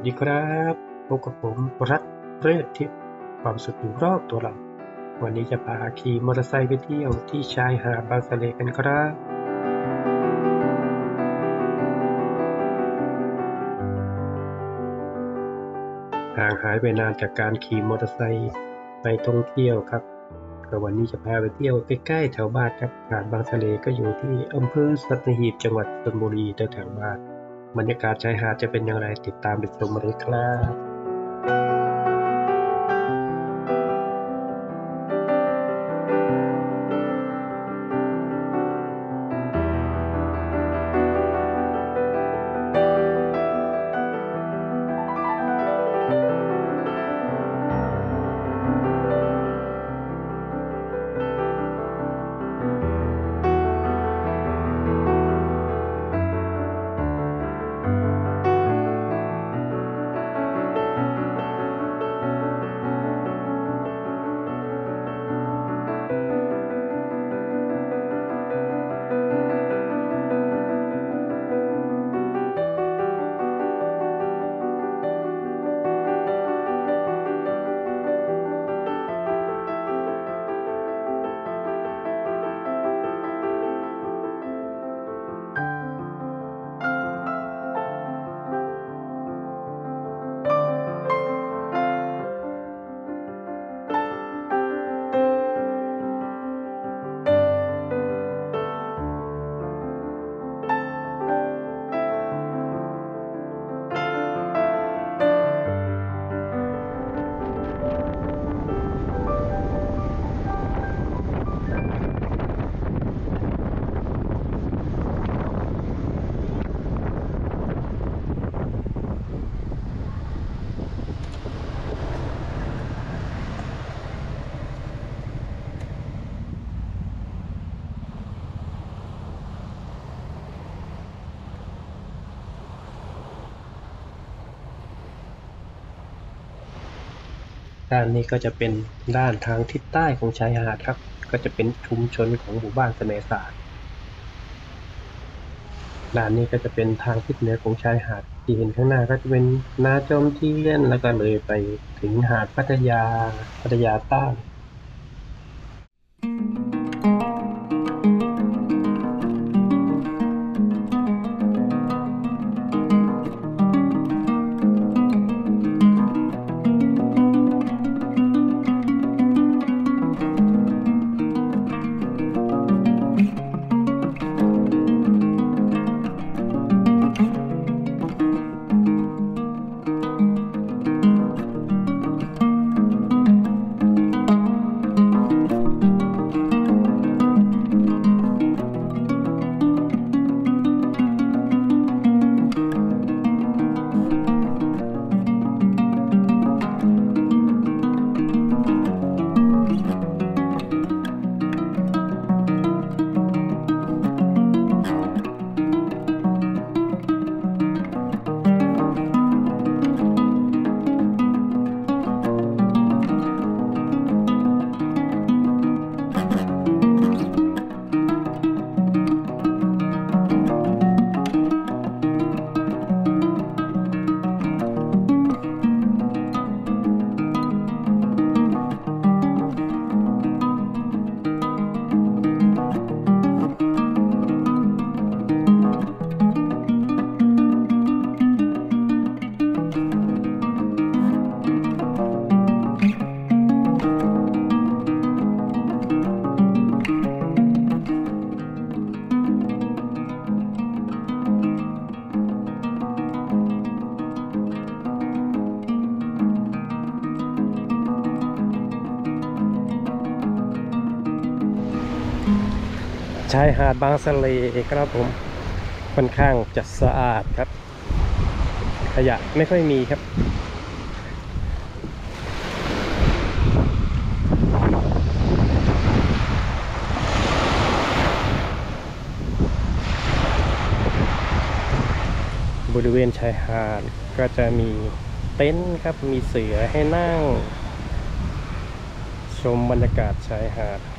ดีครับพบกับผมรัฐเรศทิพย์ความสุขอยู่รอบตัวเราวันนี้จะพาขี่มอเตอร์ไซค์ไปเที่ยวที่ชายหาดบางสะเลกันครับห่างหายไปนานจากการขี่มอเตอร์ไซค์ไปท่องเที่ยวครับก็วันนี้จะพาไปเที่ยวใกล้ๆแถวบ้านครับหาดบางสะเลก็อยู่ที่อำเภอสัตหีบจังหวัดชลบุรีแถวบ้านบรรยากาศชายหาดจะเป็นอย่างไรติดตามไปชมเลยครับด้านนี้ก็จะเป็นด้านทางทิศใต้ของชายหาดครับก็จะเป็นชุมชนของหมู่บ้านเสมสารด้านนี้ก็จะเป็นทางทิศเหนือของชายหาดที่เห็นข้างหน้าก็จะเป็นนาจอมเทียนแล้วก็เลยไปถึงหาดพัทยาใต้ชายหาดบางสะเลครับผมค่อนข้างจะสะอาดครับขยะไม่ค่อยมีครับบริเวณชายหาดก็จะมีเต็นท์ครับมีเสื่อให้นั่งชมบรรยากาศชายหาด